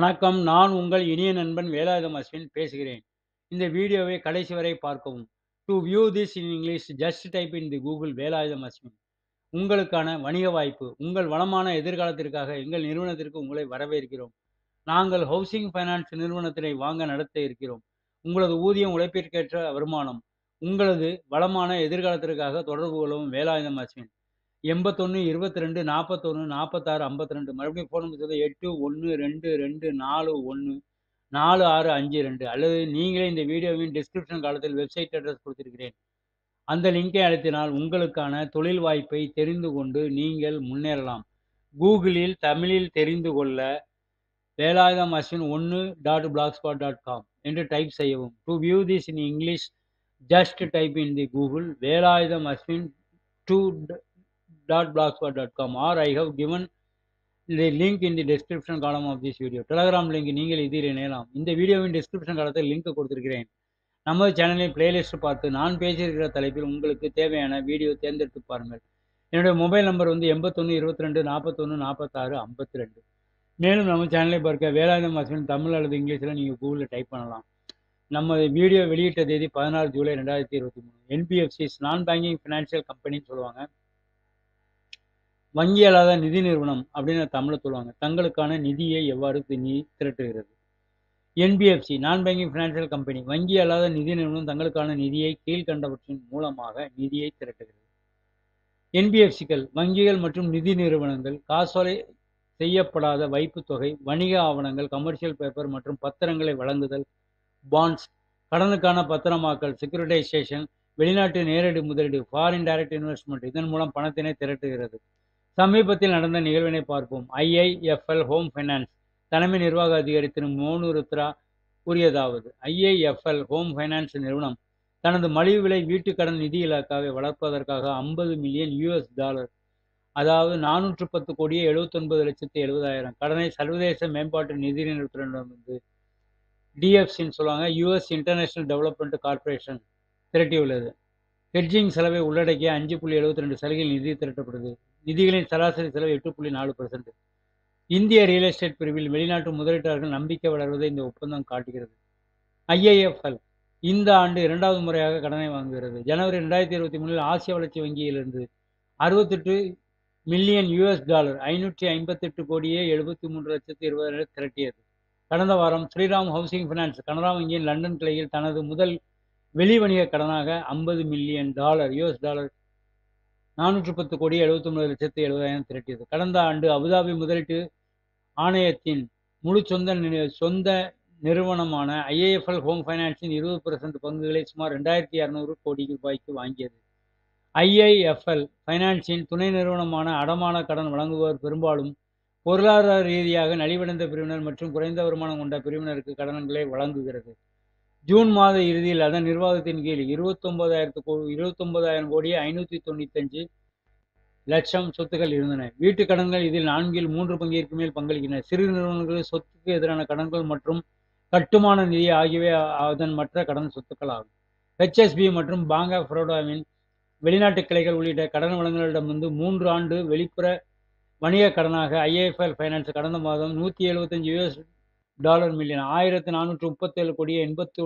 வணக்கம். நான் உங்கள் இனிய நண்பன் வேலாயுதம் அஸ்வின் பேசுகிறேன். இந்த வீடியோவை கடைசி வரை பார்க்கவும். To view this in English, just type in the Google Velayutham Ashwin. உங்களுக்கான வணிக வாய்ப்பு. உங்கள் வளமான எதிர்காலத்திற்காக எங்கள் நிறுவனத்திற்கு உங்களை வரவேற்கிறோம். நாங்கள் ஹவுசிங் ஃபைனான்ஸ் நிறுவனத்தினை வாங்க நடத்த இருக்கிறோம். உங்களது ஊதியம் உழைப்பிற்கேற்ற வருமானம். உங்களது வளமான எதிர்காலத்திற்காக தொடர்பு கொள்ளவும் வேலாயுதம் அஸ்வின். 81 22 41 46 52 மறுபடியும் ஃபோன் நம்பர் சொல்லுங்க 8122414652 அல்லது நீங்களே இந்த வீடியோவின் டிஸ்கிரிப்ஷன் காலத்தில் வெப்சைட் அட்ரஸ் கொடுத்திருக்கிறேன். அந்த லிங்கை அழுத்தினால் உங்களுக்கான தொழில் வாய்ப்பை தெரிந்து கொண்டு நீங்கள் முன்னேறலாம். கூகுளில் தமிழில் தெரிந்து கொள்ள வேலாயுதம் அஸ்வின் 1.blogspot.com என்று டைப் செய்யவும். To view this in English just type in the Google Velayudham Ashwin 2.blogspot.com or I have given the link in the description column of this video. Telegram link நீங்கள் இதில் இணையலாம். இந்த வீடியோவின் டிஸ்கிரிப்ஷன் காலத்தில் லிங்க் கொடுத்திருக்கிறேன். நமது சேனலில் பிளேலிஸ்ட் பார்த்து நான் பேசியிருக்கிற தலைப்பில் உங்களுக்கு தேவையான வீடியோ தேர்ந்தெடுத்து பாருங்கள். என்னுடைய மொபைல் நம்பர் 81 22 41 46 52. மேலும் நம்ம சேனலை பார்க்க வேலாயுதம் அஸ்வின் தமிழ் அல்லது இங்கிலீஷில் நீங்கள் கூகுளில் டைப் பண்ணலாம். நம்ம வீடியோ வெளியிட்ட தேதி 16 ஜூலை 2023. என்பிஎஃப்சிஸ் நான் பேங்கிங் ஃபினான்ஷியல் கம்பெனின்னு சொல்லுவாங்க. வங்கி அல்லாத நிதி நிறுவனம் அப்படின்னு தமிழில் சொல்லுவாங்க. தங்களுக்கான நிதியை எவ்வாறு திரட்டுகிறது? NBFC non banking financial company வங்கி அல்லாத நிதி நிறுவனம் தங்களுக்கான நிதியை கீழ்கண்டவற்றின் மூலமாக நிதியை திரட்டுகிறது. என்பிஎஃப்சிகள் வங்கிகள் மற்றும் நிதி நிறுவனங்கள் காசோலை செய்யப்படாத வைப்பு தொகை, வணிக ஆவணங்கள், கமர்ஷியல் பேப்பர் மற்றும் பத்திரங்களை வழங்குதல், பாண்ட்ஸ், கடனுக்கான பத்திரமாக்கல், செக்யூரிட்டைசேஷன், வெளிநாட்டு நேரடி முதலீடு, ஃபாரின் டைரக்ட் இன்வெஸ்ட்மெண்ட் இதன் மூலம் பணத்தினை திரட்டுகிறது. சமீபத்தில் நடந்த நிகழ்வினை பார்ப்போம். ஐஐஎஃப்எல் ஹோம் ஃபைனான்ஸ் தலைமை நிர்வாக அதிகாரி திரு மோனு ருத்ரா கூறியதாவது: ஐஐஎஃப்எல் ஹோம் ஃபைனான்ஸ் நிறுவனம் தனது மலிவு விலை வீட்டுக்கடன் நிதி இலாக்காவை வளர்ப்பதற்காக $50 மில்லியன் அதாவது 410 கோடியே 79,70,000 கடனை சர்வதேச மேம்பாட்டு நிதி நிறுவனத்திடமிருந்து டிஎஃப்சின்னு சொல்லுவாங்க, யுஎஸ் இன்டர்நேஷனல் டெவலப்மெண்ட் கார்ப்பரேஷன் திரட்டியுள்ளது. ஹெட்ஜிங் செலவை உள்ளடக்கிய 5.72 சலுகையில் நிதி திரட்டப்படுது. நிதிகளின் சராசரி செலவு 8.4%. இந்திய ரியல் எஸ்டேட் பிரிவில் வெளிநாட்டு முதலீட்டாளர்கள் நம்பிக்கை வளர்வதை இந்த ஒப்பந்தம் காட்டுகிறது. ஐஐஎஃப்எல் இந்த ஆண்டு இரண்டாவது முறையாக கடனை வாங்குகிறது. ஜனவரி 2023 ஆசிய வளர்ச்சி வங்கியிலிருந்து $68 மில்லியன் 558 கோடியே 73,20,000 திரட்டியது. கடந்த வாரம் ஸ்ரீராம் ஹவுசிங் ஃபைனான்ஸ் கனரா வங்கியின் லண்டன் கிளையில் தனது முதல் வெளி வணிக கடனாக $50 மில்லியன் 410 கோடி 79,70,000 திரட்டியது. கடந்த ஆண்டு அபுதாபி முதலீட்டு ஆணையத்தின் முழு சொந்த நிறுவனமான ஐஏஎஃப்எல் ஹோம் ஃபைனான்ஸின் 20% பங்குகளை சுமார் 2,200 கோடி ரூபாய்க்கு வாங்கியது. ஐஐஎஃப்எல் ஃபைனான்ஸின் துணை நிறுவனமான அடமான கடன் வழங்குபவர் பெரும்பாலும் பொருளாதார ரீதியாக நலிவடைந்த பிரிவினர் மற்றும் குறைந்த வருமானம் கொண்ட பிரிவினருக்கு கடன்களை வழங்குகிறது. ஜூன் மாத இறுதியில் அதன் நிர்வாகத்தின் கீழ் 29,000 கோடியே 595 லட்சம் சொத்துக்கள் இருந்தன. வீட்டு கடன்கள் இதில் 4/3 பங்கிற்கு மேல் பங்களிக்கின்றன. சிறு நிறுவனங்களில் சொத்துக்கு எதிரான கடன்கள் மற்றும் கட்டுமான நிதி ஆகியவை அதன் மற்ற கடன் சொத்துக்கள் ஆகும். ஹெச்எஸ்பி மற்றும் பாங்க் ஆஃப் பரோடாவின் வெளிநாட்டு கிளைகள் உள்ளிட்ட கடன் வழங்குநர்களிடமிருந்து 3 ஆண்டு வெளிப்புற வணிக கடனாக ஐஏஎஃப்எல் ஃபைனான்ஸ் கடந்த மாதம் $175 மில்லியன் 1,437 கோடியே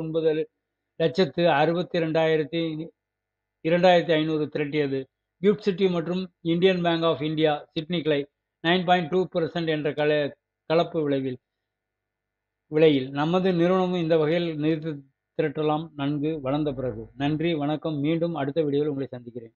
89,62,500 திரட்டியது. கிஃப்ட் சிட்டி மற்றும் Indian bank of India Sydney கிளை 9.2% என்ற கலப்பு விலையில் நமது நிறுவனமும் இந்த வகையில் நிதி திரட்டலாம் நன்கு வளர்ந்த பிறகு. நன்றி, வணக்கம். மீண்டும் அடுத்த வீடியோவில் உங்களை சந்திக்கிறேன்.